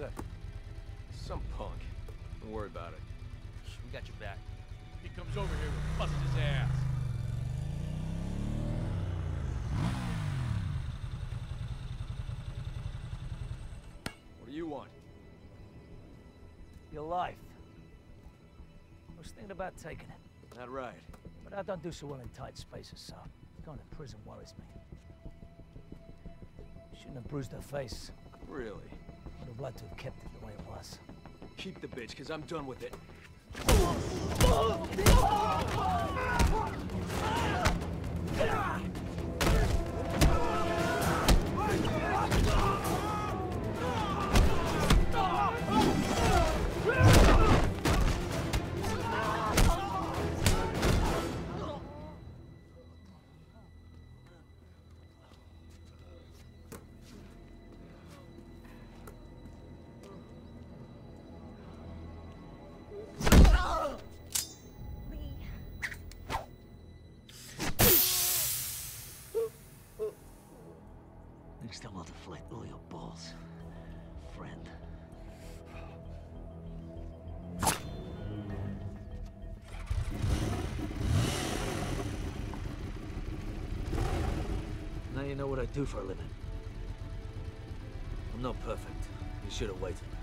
that? Some punk. Don't worry about it. We got your back. He comes over here, we'll bust his ass. What do you want? Your life. I was thinking about taking it. Not right. But I don't do so well in tight spaces, so going to prison worries me. Shouldn't have bruised her face. Really? Would have liked to have kept it the way it was. Keep the bitch, because I'm done with it. Next time I'll deflate all your balls, friend. Now you know what I do for a living. I'm not perfect. You should have waited.